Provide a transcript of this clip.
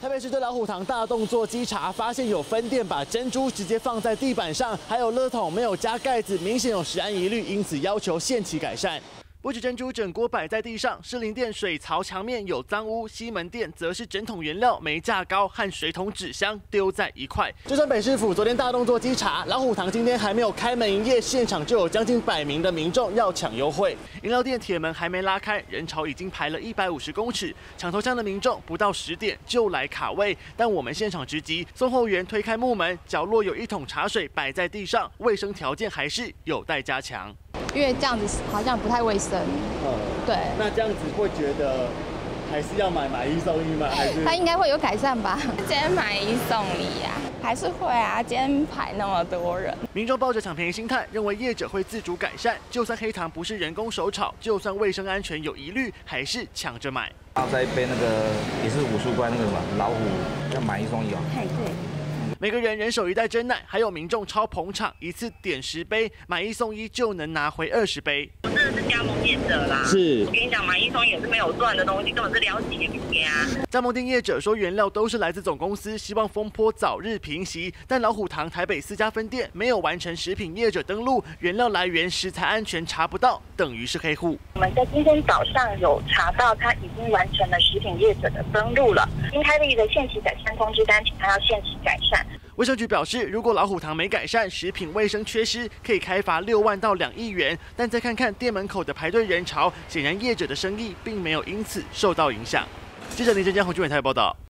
台北市对老虎堂大动作稽查，发现有分店把珍珠直接放在地板上，还有垃桶没有加盖子，明显有食安疑虑，因此要求限期改善。 不止珍珠整锅摆在地上，士林店水槽墙面有脏污，西门店则是整桶原料没架高和水桶纸箱丢在一块。就算北市府昨天大动作稽查，老虎堂今天还没有开门营业，现场就有将近100名的民众要抢优惠。饮料店铁门还没拉开，人潮已经排了150公尺，抢头香的民众不到10点就来卡位，但我们现场直击，送货员推开木门，角落有1桶茶水摆在地上，卫生条件还是有待加强。 因为这样子好像不太卫生。对。那这样子会觉得还是要买1送1吗？还是？ 它应该会有改善吧？ 今天买1送1呀，还是会啊。今天排那么多人， 民众抱着抢便宜心态，认为业者会自主改善，就算黑糖不是人工手炒，就算卫生安全有疑虑，还是抢着买。 然后再一杯那个也是50块那个什么老虎，要买1送1哦。 对。 每个人人手1袋珍奶，还有民众超捧场，一次点10杯，买1送1就能拿回20杯。 我真的是加盟业者啦， 是。 我跟你讲，买1送1也是没有赚的东西，根本是了解不呀。 加盟店业者说，原料都是来自总公司，希望风波早日平息。但老虎堂台北4家分店没有完成食品业者登录，原料来源、食材安全查不到，等于是黑户。 我们在今天早上有查到，他已经完成了食品业者的登录了，新开立的限期改善通知单，请他要限期改善。 卫生局表示，如果老虎堂没改善，食品卫生缺失，可以开罚6万到2亿元。但再看看店门口的排队人潮，显然业者的生意并没有因此受到影响。记者林真江、洪俊伟台报道。